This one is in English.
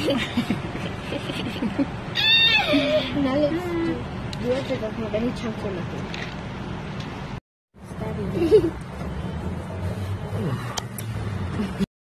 Now let's do the other. Doesn't have any chunks or nothing. Stabbing.